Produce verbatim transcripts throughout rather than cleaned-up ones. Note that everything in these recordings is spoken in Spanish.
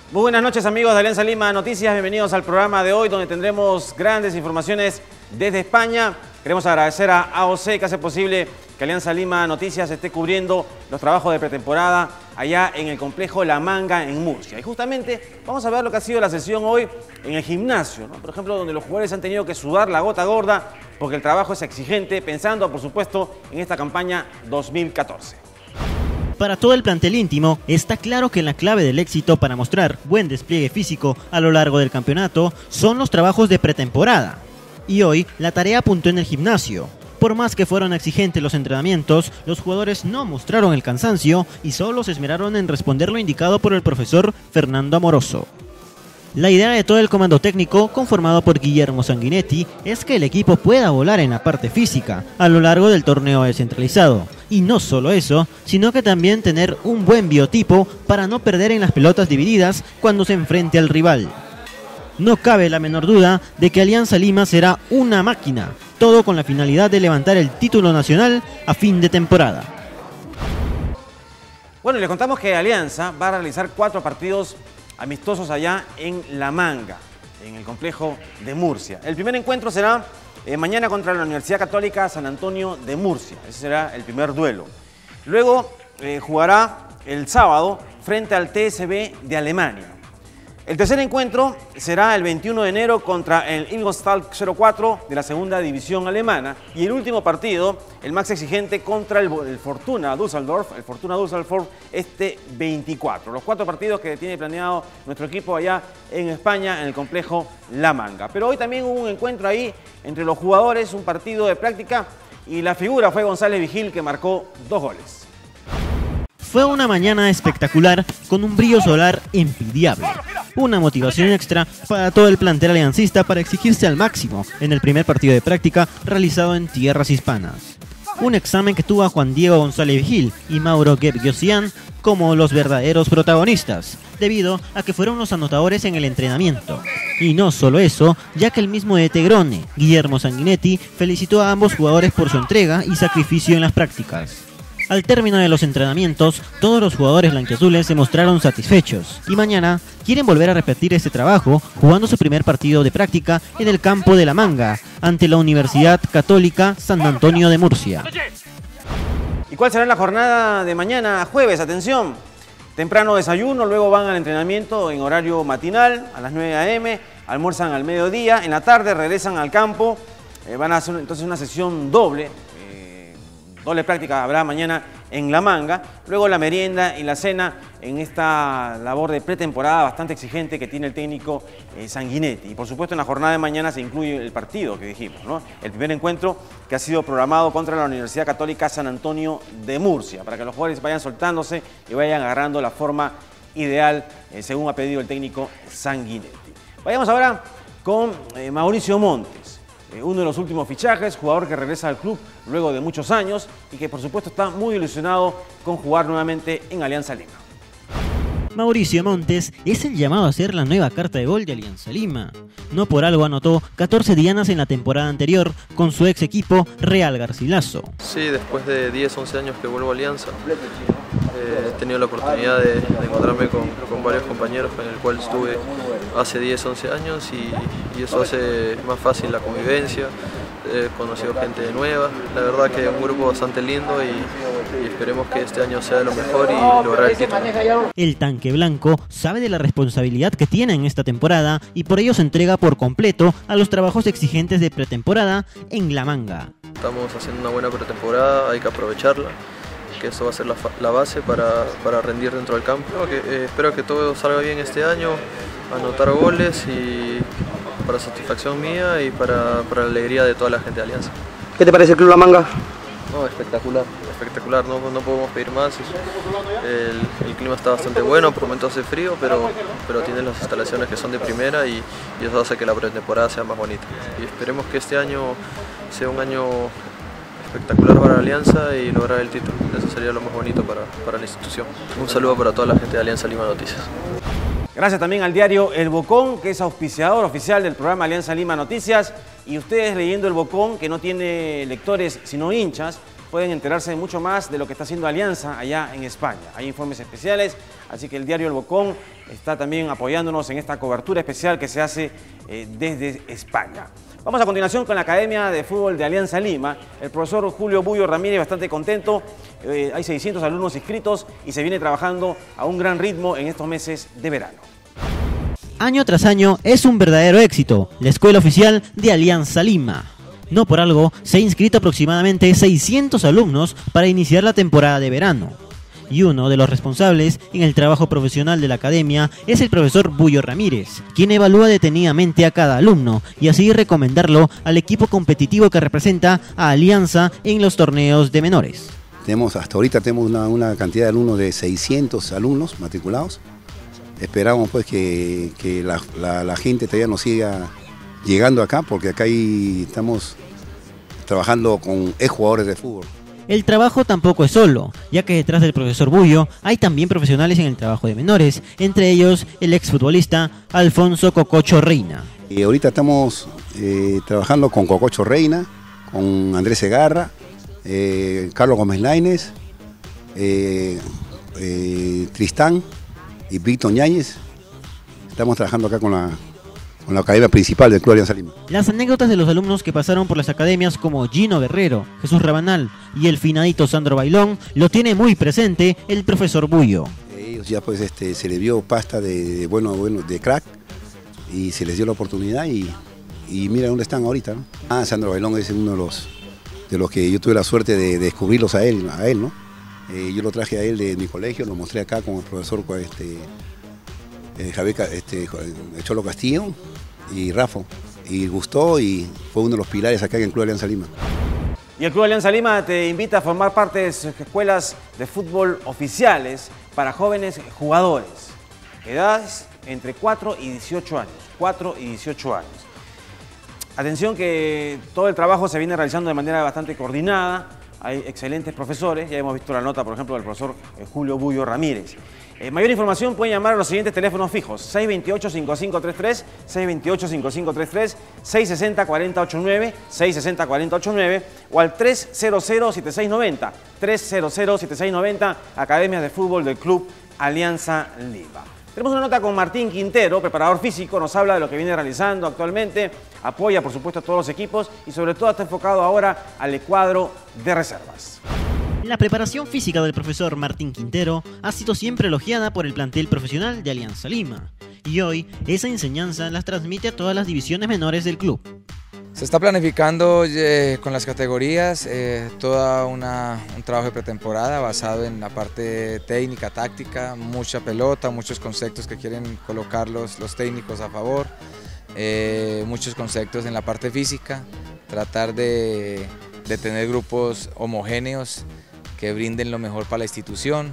Muy buenas noches, amigos de Alianza Lima Noticias, bienvenidos al programa de hoy donde tendremos grandes informaciones desde España. Queremos agradecer a A O C que hace posible que Alianza Lima Noticias esté cubriendo los trabajos de pretemporada allá en el complejo La Manga en Murcia. Y justamente vamos a ver lo que ha sido la sesión hoy en el gimnasio, ¿no? Por ejemplo, donde los jugadores han tenido que sudar la gota gorda porque el trabajo es exigente, pensando, por supuesto, en esta campaña dos mil catorce. Para todo el plantel íntimo, está claro que la clave del éxito para mostrar buen despliegue físico a lo largo del campeonato son los trabajos de pretemporada. Y hoy, la tarea apuntó en el gimnasio. Por más que fueron exigentes los entrenamientos, los jugadores no mostraron el cansancio y solo se esmeraron en responder lo indicado por el profesor Fernando Amoroso. La idea de todo el comando técnico, conformado por Guillermo Sanguinetti, es que el equipo pueda volar en la parte física a lo largo del torneo descentralizado. Y no solo eso, sino que también tener un buen biotipo para no perder en las pelotas divididas cuando se enfrente al rival. No cabe la menor duda de que Alianza Lima será una máquina, todo con la finalidad de levantar el título nacional a fin de temporada. Bueno, y les contamos que Alianza va a realizar cuatro partidos amistosos allá en La Manga, en el complejo de Murcia. El primer encuentro será eh, mañana contra la Universidad Católica San Antonio de Murcia. Ese será el primer duelo. Luego eh, jugará el sábado frente al T S B de Alemania. El tercer encuentro será el veintiuno de enero contra el Ingolstadt cero cuatro de la segunda división alemana. Y el último partido, el más exigente, contra el, el Fortuna Düsseldorf, el Fortuna Düsseldorf este veinticuatro. Los cuatro partidos que tiene planeado nuestro equipo allá en España, en el complejo La Manga. Pero hoy también hubo un encuentro ahí entre los jugadores, un partido de práctica, y la figura fue González Vigil, que marcó dos goles. Fue una mañana espectacular con un brillo solar envidiable. Una motivación extra para todo el plantel aliancista para exigirse al máximo en el primer partido de práctica realizado en tierras hispanas. Un examen que tuvo a Juan Diego González Vigil y Mauro Gebgiosian como los verdaderos protagonistas, debido a que fueron los anotadores en el entrenamiento. Y no solo eso, ya que el mismo de Tegrone, Guillermo Sanguinetti, felicitó a ambos jugadores por su entrega y sacrificio en las prácticas. Al término de los entrenamientos, todos los jugadores blanquiazules se mostraron satisfechos y mañana quieren volver a repetir este trabajo jugando su primer partido de práctica en el campo de La Manga ante la Universidad Católica San Antonio de Murcia. ¿Y cuál será la jornada de mañana jueves? Atención, temprano desayuno, luego van al entrenamiento en horario matinal a las nueve a eme, almuerzan al mediodía, en la tarde regresan al campo, eh, van a hacer entonces una sesión doble. Doble práctica habrá mañana en La Manga, luego la merienda y la cena en esta labor de pretemporada bastante exigente que tiene el técnico eh, Sanguinetti. Y por supuesto en la jornada de mañana se incluye el partido que dijimos, ¿no? El primer encuentro que ha sido programado contra la Universidad Católica San Antonio de Murcia, para que los jugadores vayan soltándose y vayan agarrando la forma ideal eh, según ha pedido el técnico Sanguinetti. Vayamos ahora con eh, Mauricio Montes. Uno de los últimos fichajes, jugador que regresa al club luego de muchos años y que por supuesto está muy ilusionado con jugar nuevamente en Alianza Lima. Mauricio Montes es el llamado a ser la nueva carta de gol de Alianza Lima. No por algo anotó catorce dianas en la temporada anterior con su ex equipo Real Garcilaso. Sí, después de diez, once años que vuelvo a Alianza, eh, he tenido la oportunidad de, de encontrarme con, con varios compañeros con el cual estuve hace diez, once años y, y eso hace más fácil la convivencia. He conocido gente nueva, la verdad que es un grupo bastante lindo y, y esperemos que este año sea lo mejor y lograr el título. El tanque blanco sabe de la responsabilidad que tiene en esta temporada y por ello se entrega por completo a los trabajos exigentes de pretemporada en La Manga. Estamos haciendo una buena pretemporada, hay que aprovecharla, que eso va a ser la, la base para, para rendir dentro del campo. Que, eh, espero que todo salga bien este año, anotar goles y para satisfacción mía y para, para la alegría de toda la gente de Alianza. ¿Qué te parece el Club La Manga? No, espectacular, espectacular, no, no podemos pedir más. El, el clima está bastante bueno, por momentos hace frío, pero, pero tiene las instalaciones que son de primera y, y eso hace que la pretemporada sea más bonita. Y esperemos que este año sea un año espectacular para la Alianza y lograr el título. Eso sería lo más bonito para, para la institución. Un saludo para toda la gente de Alianza Lima Noticias. Gracias también al diario El Bocón, que es auspiciador oficial del programa Alianza Lima Noticias. Y ustedes leyendo El Bocón, que no tiene lectores sino hinchas, pueden enterarse mucho más de lo que está haciendo Alianza allá en España. Hay informes especiales, así que el diario El Bocón está también apoyándonos en esta cobertura especial que se hace eh, desde España. Vamos a continuación con la Academia de Fútbol de Alianza Lima. El profesor Julio Bullo Ramírez bastante contento. Eh, hay seiscientos alumnos inscritos y se viene trabajando a un gran ritmo en estos meses de verano. Año tras año es un verdadero éxito la escuela oficial de Alianza Lima. No por algo, se ha inscrito aproximadamente seiscientos alumnos para iniciar la temporada de verano. Y uno de los responsables en el trabajo profesional de la academia es el profesor Bullo Ramírez, quien evalúa detenidamente a cada alumno y así recomendarlo al equipo competitivo que representa a Alianza en los torneos de menores. Tenemos, hasta ahorita tenemos una, una cantidad de alumnos de seiscientos alumnos matriculados. Esperamos pues que, que la, la, la gente todavía nos siga llegando acá, porque acá hay, estamos trabajando con exjugadores de fútbol. El trabajo tampoco es solo, ya que detrás del profesor Bullo hay también profesionales en el trabajo de menores, entre ellos el exfutbolista Alfonso Cococho Reina. Y ahorita estamos eh, trabajando con Cococho Reina, con Andrés Segarra, eh, Carlos Gómez Lainez, eh, eh, Tristán y Víctor Ñáñez. Estamos trabajando acá con la, con la academia principal del Club Alianza Lima. Las anécdotas de los alumnos que pasaron por las academias como Gino Guerrero, Jesús Rabanal y el finadito Sandro Bailón lo tiene muy presente el profesor Bullo. Ellos ya pues este, se les dio pasta de, de bueno, bueno, de crack y se les dio la oportunidad y, y mira dónde están ahorita, ¿no? Ah, Sandro Bailón es uno de los, de los que yo tuve la suerte de, de descubrirlos a él, a él, ¿no? Eh, yo lo traje a él de mi colegio, lo mostré acá con el profesor este, eh, Javier este, Cholo Castillo y Rafa, y gustó y fue uno de los pilares acá en el Club Alianza Lima. Y el Club Alianza Lima te invita a formar parte de sus escuelas de fútbol oficiales para jóvenes jugadores, edades entre cuatro y dieciocho años, cuatro y dieciocho años. Atención que todo el trabajo se viene realizando de manera bastante coordinada. Hay excelentes profesores, ya hemos visto la nota, por ejemplo, del profesor Julio Bullo Ramírez. Eh, mayor información pueden llamar a los siguientes teléfonos fijos: seis dos ocho, cinco cinco tres tres, seis dos ocho, cinco cinco tres tres, seis seis cero, cuatro cero ocho nueve, seis seis cero, cuatro cero ocho nueve o al tres cero cero, siete seis nueve cero, tres cero cero, siete seis nueve cero, Academias de Fútbol del Club Alianza Lima. Tenemos una nota con Martín Quintero, preparador físico, nos habla de lo que viene realizando actualmente, apoya por supuesto a todos los equipos y sobre todo está enfocado ahora al cuadro de reservas. La preparación física del profesor Martín Quintero ha sido siempre elogiada por el plantel profesional de Alianza Lima y hoy esa enseñanza las transmite a todas las divisiones menores del club. Se está planificando eh, con las categorías eh, todo un trabajo de pretemporada basado en la parte técnica, táctica, mucha pelota, muchos conceptos que quieren colocar los, los técnicos a favor, eh, muchos conceptos en la parte física, tratar de, de tener grupos homogéneos que brinden lo mejor para la institución.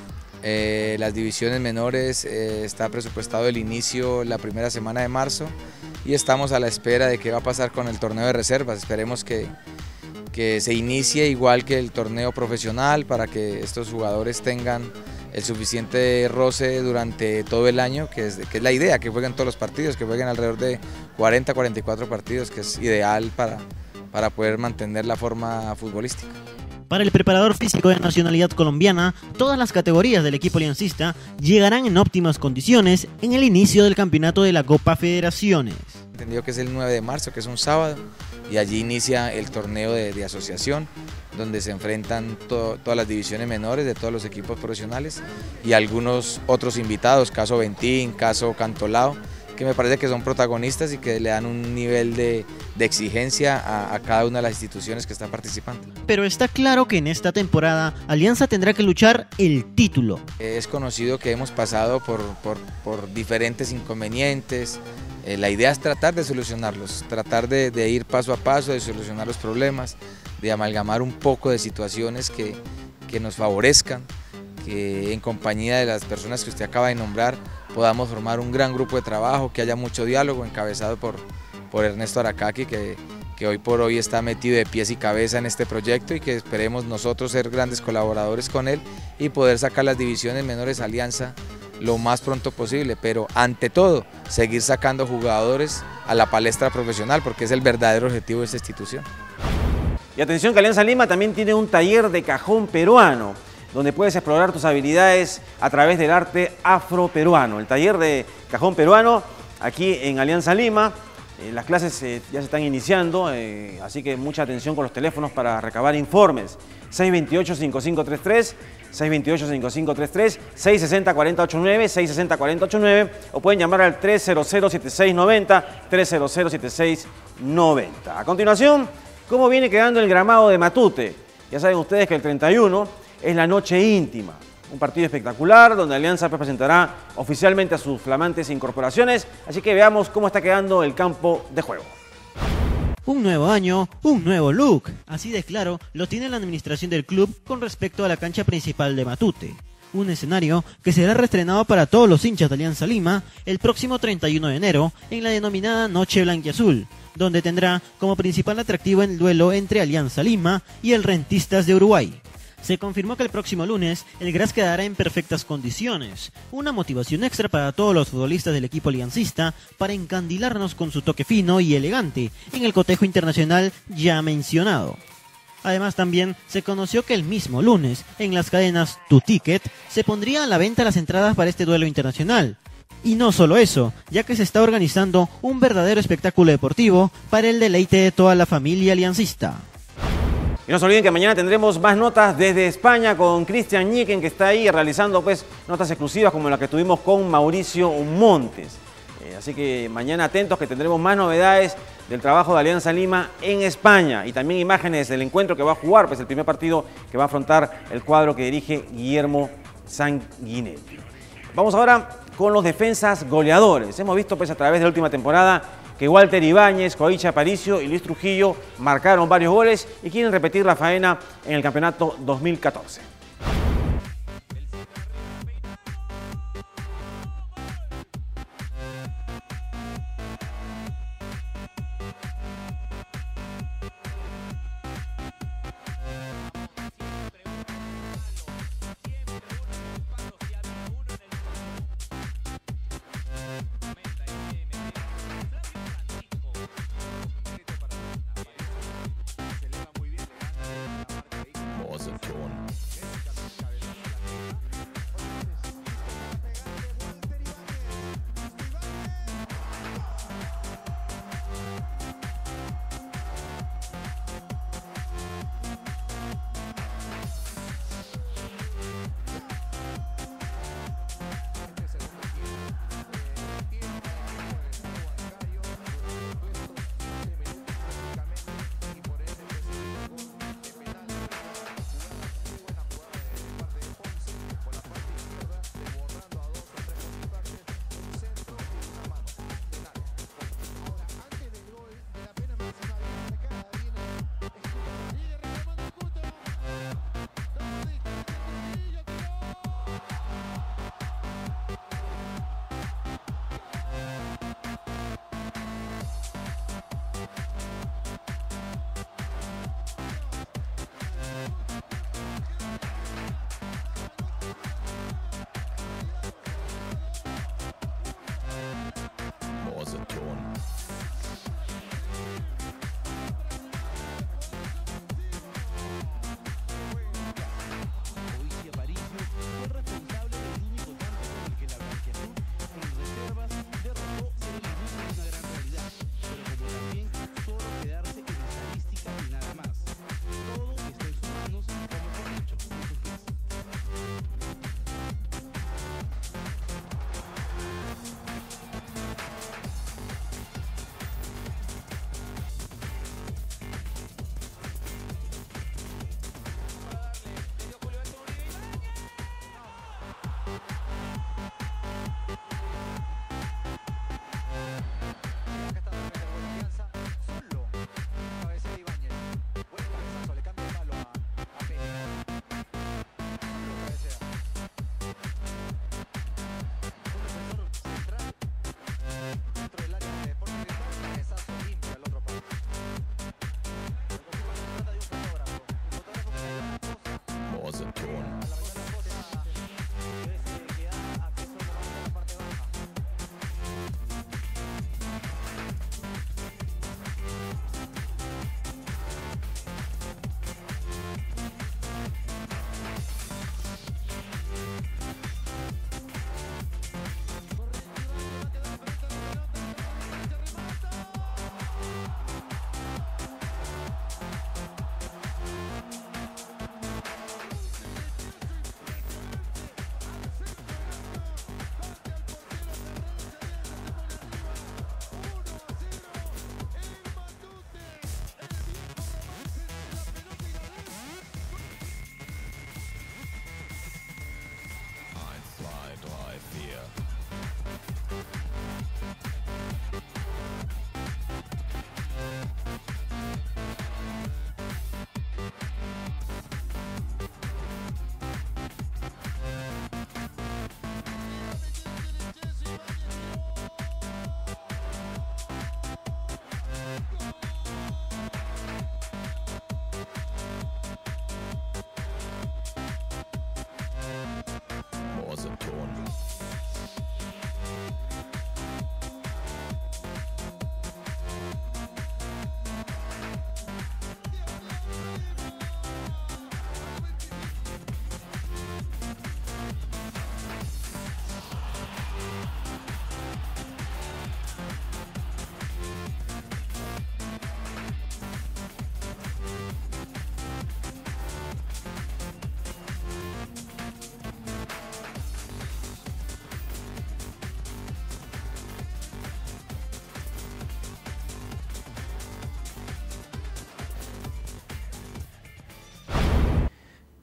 Eh, las divisiones menores eh, está presupuestado el inicio la primera semana de marzo y estamos a la espera de qué va a pasar con el torneo de reservas. Esperemos que, que se inicie igual que el torneo profesional para que estos jugadores tengan el suficiente roce durante todo el año, que es, que es la idea, que jueguen todos los partidos, que jueguen alrededor de cuarenta a cuarenta y cuatro partidos, que es ideal para, para poder mantener la forma futbolística. Para el preparador físico de nacionalidad colombiana, todas las categorías del equipo aliancista llegarán en óptimas condiciones en el inicio del campeonato de la Copa Federaciones. Entendido que es el nueve de marzo, que es un sábado, y allí inicia el torneo de, de asociación, donde se enfrentan to, todas las divisiones menores de todos los equipos profesionales y algunos otros invitados, caso Ventín, caso Cantolao, que me parece que son protagonistas y que le dan un nivel de, de exigencia a, a cada una de las instituciones que están participando. Pero está claro que en esta temporada Alianza tendrá que luchar el título. Es conocido que hemos pasado por, por, por diferentes inconvenientes, eh, la idea es tratar de solucionarlos, tratar de, de ir paso a paso, de solucionar los problemas, de amalgamar un poco de situaciones que, que nos favorezcan, que en compañía de las personas que usted acaba de nombrar podamos formar un gran grupo de trabajo, que haya mucho diálogo encabezado por, por Ernesto Aracaki, que, que hoy por hoy está metido de pies y cabeza en este proyecto y que esperemos nosotros ser grandes colaboradores con él y poder sacar las divisiones menores Alianza lo más pronto posible, pero ante todo seguir sacando jugadores a la palestra profesional porque es el verdadero objetivo de esta institución. Y atención que Alianza Lima también tiene un taller de cajón peruano, donde puedes explorar tus habilidades a través del arte afroperuano. El taller de cajón peruano aquí en Alianza Lima. Eh, las clases eh, ya se están iniciando, eh, así que mucha atención con los teléfonos para recabar informes. seis dos ocho, cinco cinco tres tres, seis dos ocho, cinco cinco tres tres, seis seis cero, cuatro ocho nueve, seis seis cero, cuatro ocho nueve o pueden llamar al tres cero cero, siete seis nueve cero, tres cero cero, siete seis nueve cero. A continuación, ¿cómo viene quedando el gramado de Matute? Ya saben ustedes que el treinta y uno es la noche íntima. Un partido espectacular donde Alianza presentará oficialmente a sus flamantes incorporaciones. Así que veamos cómo está quedando el campo de juego. Un nuevo año, un nuevo look. Así de claro lo tiene la administración del club con respecto a la cancha principal de Matute. Un escenario que será reestrenado para todos los hinchas de Alianza Lima el próximo treinta y uno de enero en la denominada Noche Blanquiazul, donde tendrá como principal atractivo el duelo entre Alianza Lima y el Rentistas de Uruguay. Se confirmó que el próximo lunes el Gras quedará en perfectas condiciones, una motivación extra para todos los futbolistas del equipo aliancista para encandilarnos con su toque fino y elegante en el cotejo internacional ya mencionado. Además también se conoció que el mismo lunes en las cadenas Tu Ticket se pondría a la venta las entradas para este duelo internacional. Y no solo eso, ya que se está organizando un verdadero espectáculo deportivo para el deleite de toda la familia aliancista. Y no se olviden que mañana tendremos más notas desde España con Cristian Ñiquen, que está ahí realizando pues notas exclusivas como la que tuvimos con Mauricio Montes. Eh, así que mañana atentos que tendremos más novedades del trabajo de Alianza Lima en España y también imágenes del encuentro que va a jugar, pues el primer partido que va a afrontar el cuadro que dirige Guillermo Sanguinetti. Vamos ahora con los defensas goleadores. Hemos visto pues a través de la última temporada que Walter Ibáñez, Coicha Aparicio y Luis Trujillo marcaron varios goles y quieren repetir la faena en el campeonato dos mil catorce.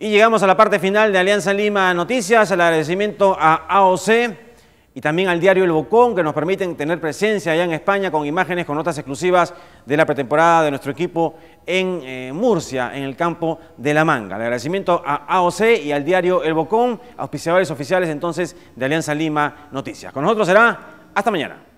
Y llegamos a la parte final de Alianza Lima Noticias, el agradecimiento a A O C y también al diario El Bocón, que nos permiten tener presencia allá en España con imágenes, con notas exclusivas de la pretemporada de nuestro equipo en eh, Murcia, en el campo de La Manga. El agradecimiento a A O C y al diario El Bocón, auspiciadores oficiales entonces de Alianza Lima Noticias. Con nosotros será hasta mañana.